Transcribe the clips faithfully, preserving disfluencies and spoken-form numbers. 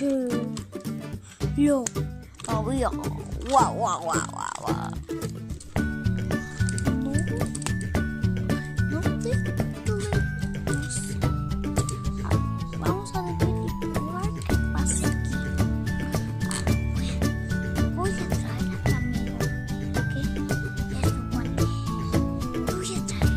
che. Yo. Oh, yo. Guau, guau, guau, guau, guau. No, no te tuve. Vamos a averiguar qué pasa aquí. Ah, bueno, voy a traer a mi amigo. ¿Ok? Es lo bueno. Voy a traer.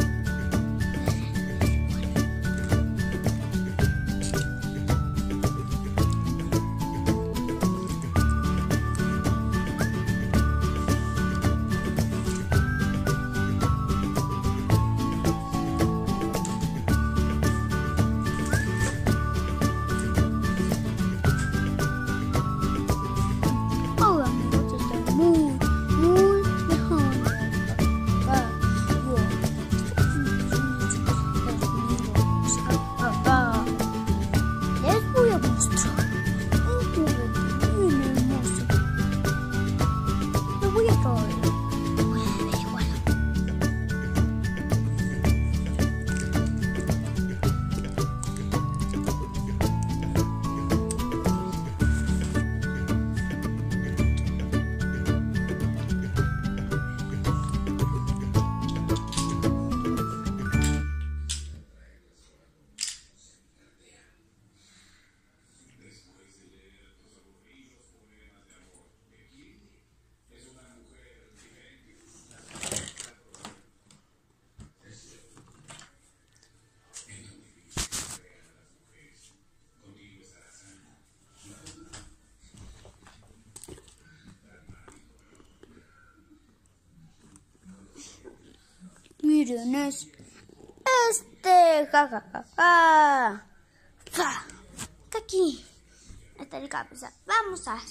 Miren, es este, ja, ja, ja, ja. Fa. Está aquí. Está el cabeza. Vamos a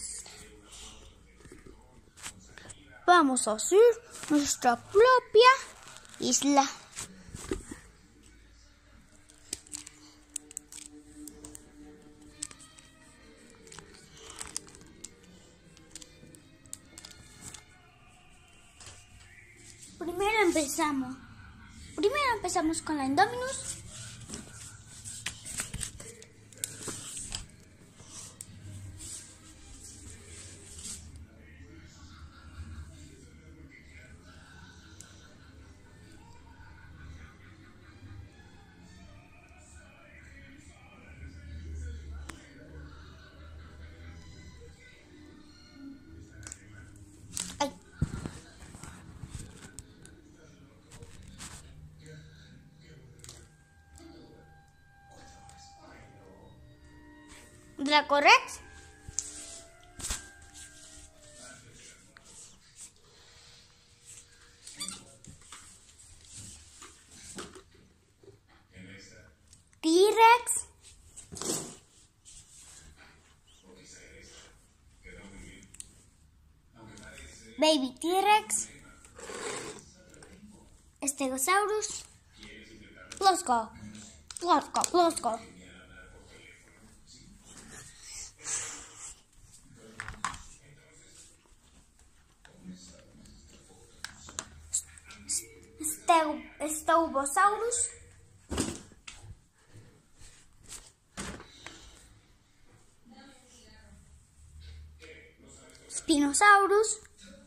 Vamos a hacer nuestra propia isla. Primero empezamos. Primero empezamos con la Indominus. Dracorex. T-Rex. Baby T-Rex. Stegosaurus. Plosco. Plosco, Plosco. Staubosaurus. Spinosaurus.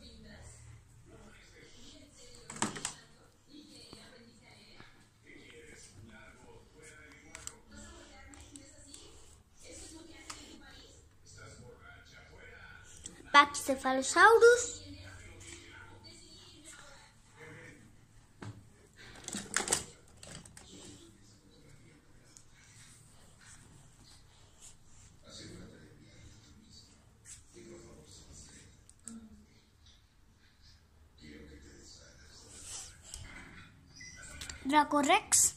Pachycephalosaurus. Dracorex.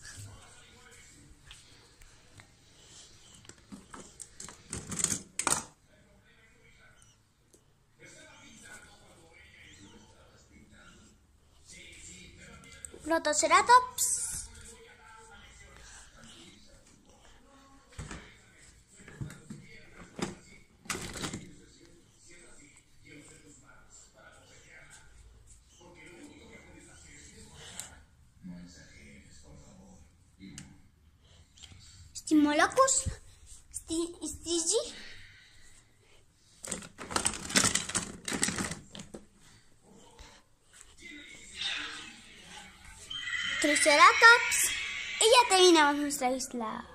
Protoceratops. Stimolocus. Stigi. Triceratops. Y ya terminamos nuestra isla.